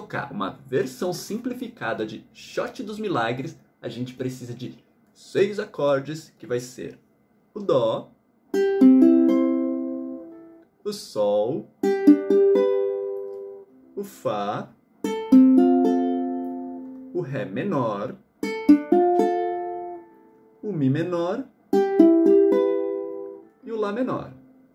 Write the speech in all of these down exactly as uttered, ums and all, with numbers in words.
tocar uma versão simplificada de Shot dos Milagres, a gente precisa de seis acordes, que vai ser o Dó, o Sol, o Fá, o Ré menor, o Mi menor e o Lá menor.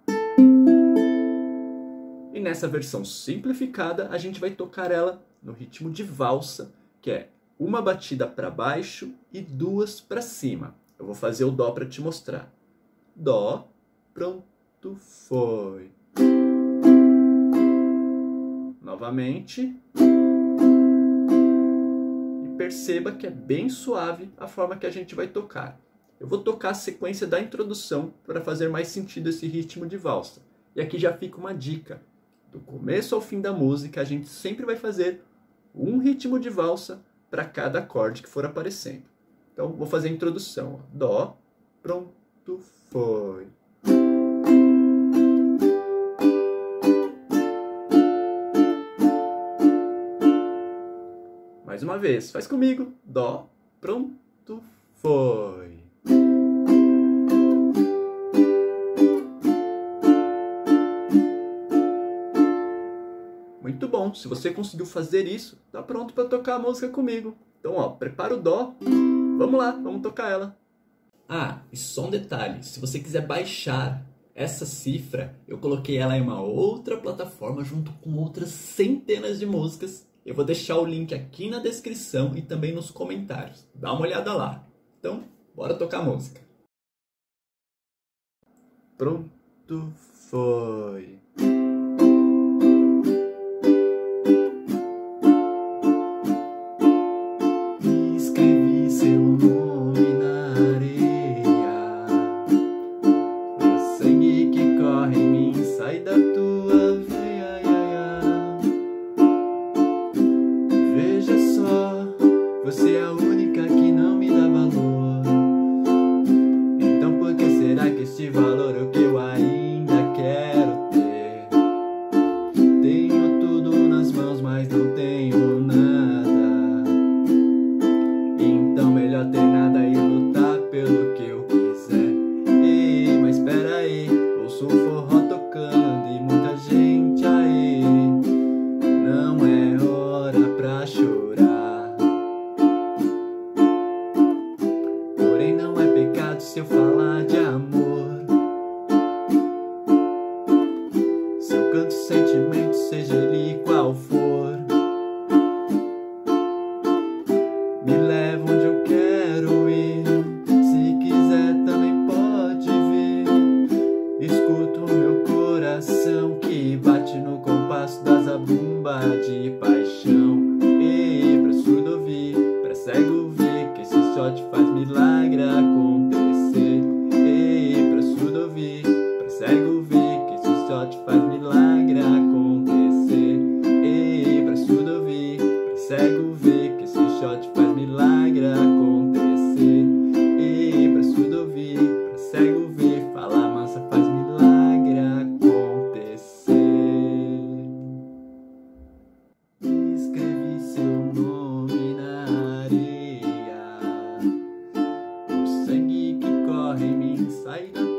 E nessa versão simplificada, a gente vai tocar ela no ritmo de valsa, que é uma batida para baixo e duas para cima. Eu vou fazer o Dó para te mostrar. Dó, pronto, foi. Novamente. E perceba que é bem suave a forma que a gente vai tocar. Eu vou tocar a sequência da introdução para fazer mais sentido esse ritmo de valsa. E aqui já fica uma dica. Do começo ao fim da música, a gente sempre vai fazer um ritmo de valsa para cada acorde que for aparecendo. Então, vou fazer a introdução. Ó. Dó, pronto, foi. Mais uma vez, faz comigo. Dó, pronto, foi. Muito bom, se você conseguiu fazer isso, tá pronto para tocar a música comigo. Então, ó, prepara o Dó, vamos lá, vamos tocar ela. Ah, e só um detalhe, se você quiser baixar essa cifra, eu coloquei ela em uma outra plataforma junto com outras centenas de músicas. Eu vou deixar o link aqui na descrição e também nos comentários. Dá uma olhada lá. Então, bora tocar a música. Pronto, foi. Você é a única que não me dá valor. Então por que será que esse valor é o que eu ainda quero ter? Tenho tudo nas mãos, mas não tenho nada. Então melhor ter nada e lutar pelo que eu quiser. Ei, mas espera aí, ouço um forró tocando e muita gente aí. Não é hora pra chorar. Se eu falar de amor, se eu canto sentimento, seja ele qual for, me leva onde eu quero ir. Se quiser também pode vir. Escuto o meu coração que bate no compasso da zabumba de paixão. E pra surdo ouvir, pra cego ver, que esse shot faz milagre acontecer. Cego ver que esse shot faz milagre acontecer. Ei, pra surdo ouvir, pra cego ver que esse shot faz milagre acontecer. Ei, pra surdo ouvir, pra cego ver, falar mansa faz milagre acontecer. Escrevi seu nome na areia. O sangue que corre em mim sai da